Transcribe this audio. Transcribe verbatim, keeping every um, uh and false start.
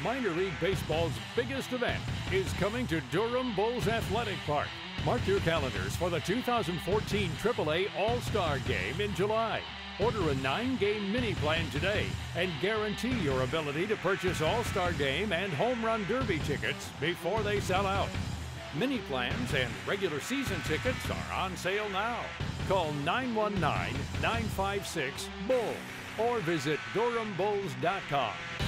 Minor League Baseball's biggest event is coming to Durham Bulls Athletic Park. Mark your calendars for the two thousand fourteen triple A All-Star Game in July. Order a nine-game mini plan today and guarantee your ability to purchase All-Star Game and Home Run Derby tickets before they sell out. Mini plans and regular season tickets are on sale now. Call nine one nine, nine five six, B U L L or visit durham bulls dot com.